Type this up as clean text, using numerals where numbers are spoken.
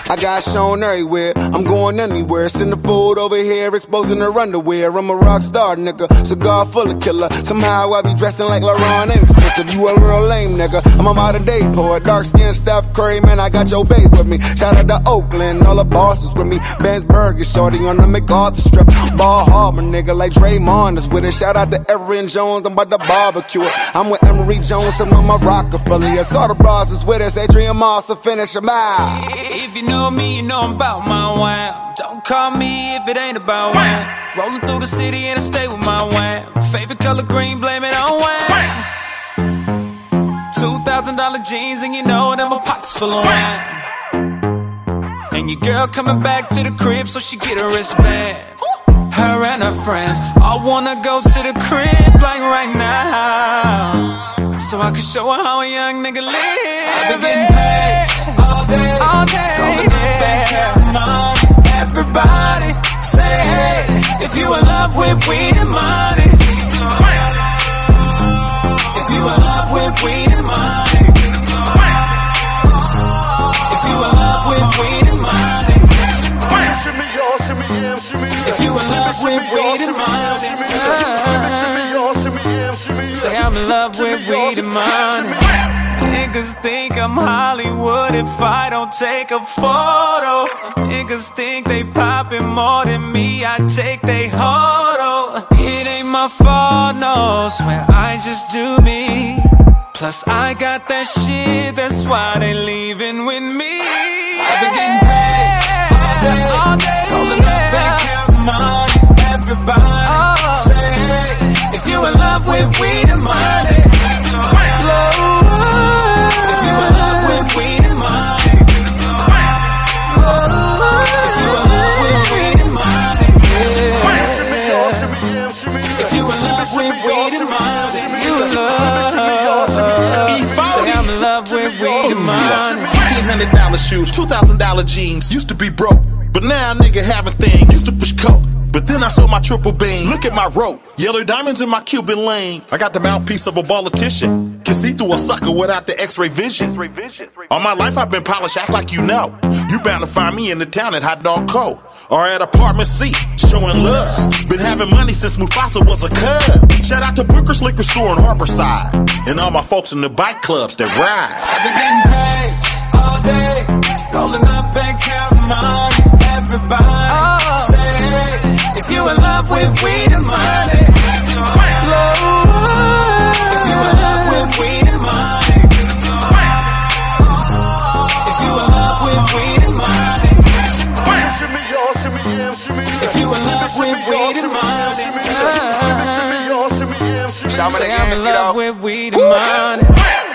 I got shown everywhere, I'm going anywhere. Send the food over here, exposing her underwear. I'm a rock star, nigga, cigar full of killer. Somehow I be dressing like LeBron, ain't expensive. You a real lame, nigga, I'm a modern day poet. Dark skin, Steph Curry, man, I got your babe with me. Shout out to Oakland, all the bosses with me. Ben's Burger, shorty on the MacArthur strip. Ball Harbor, nigga, like Draymond is with it. Shout out to Erin Jones, I'm about to barbecue it. I'm with Emery Jones, I'm on my Rockefeller. All the bras is with us, Adrian Moss will finish them out. If you know me, you know I'm about my wine. Don't call me if it ain't about wine. Rolling through the city and I stay with my wine. Favorite color green, blame it on wine. $2,000 jeans and you know that my pockets full of wine. And your girl coming back to the crib so she get her wristband. Her and her friend all wanna go to the crib like right now, so I can show her how a young nigga live. I been getting paid all day, rolling up bank counting money. Everybody say hey, if you in love with weed and money. If you in love with weed and money. If you in love with weed and money. If you in love with weed and money. Say I'm in love with weed and money. Niggas think I'm Hollywood if I don't take a photo. Niggas think they poppin' more than me, I take they photo. It ain't my fault, no, swear I just do me. Plus I got that shit, that's why they leaving with me. I've been getting paid all day, rolling up and counting money. Everybody say hey, if you in love with weed and money. If you in love with weed and money. If you in love with weed and money. If you in love with weed and money. Say I'm in love with weed and money. $1,500 shoes, $2,000 jeans. Used to be broke, but now a nigga having things. Used to push coke, but then I sold my triple beam. Look at my rope, yellow diamonds in my Cuban lane. I got the mouthpiece of a politician. Can see through a sucker without the x-ray vision. All my life I've been polished, act like you know. You bound to find me in the town at Hot Dog Co. Or at Apartment C, showing love. Been having money since Mufasa was a cub. Shout out to Booker's Liquor Store in Harborside. And all my folks in the bike clubs that ride. I've been getting paid all day, rolling up and counting money. Everybody say hey, if you in love with weed and money. If you in love with weed and money. If you in love with weed and money. If you in love with weed and money. Say I'm in love with weed and money.